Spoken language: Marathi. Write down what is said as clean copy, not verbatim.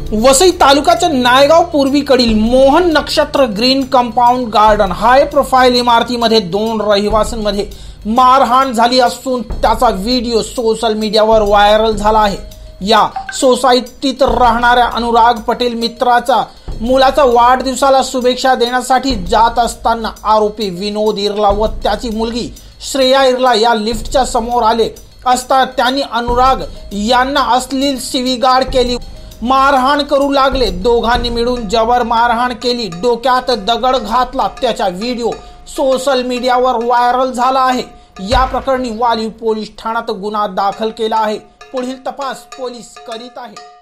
वसई तालुक्याच्या नायगाव पूर्वीकडील Mohan Nakshatra green compound garden high profile इमारतीमध्ये 2 रहिवाशांमध्ये मारहाण झाली असून त्याचा व्हिडिओ सोशल मीडियावर व्हायरल झाला आहे। या सोसायटीत राहणाऱ्या अनुराग पटेल मित्राचा मुलाचा वाढदिवसाला शुभेच्छा देण्यासाठी जात असताना आरोपी विनोद इरला व त्याची मुलगी श्रेया इरला या लिफ्टच्या समोर आले असता त्यांनी अनुराग यांना अश्लील शिवीगाळ केली, मारहाण करू लागले। दोघांनी मिळून जबर मारहाण केली, डोक्यात दगड घातला। त्याचा व्हिडिओ सोशल मीडियावर व्हायरल झाला आहे। या प्रकरणी वाली पोलीस ठाण्यात गुन्हा दाखल केला आहे। पुढील तपास पोलीस करीत आहेत।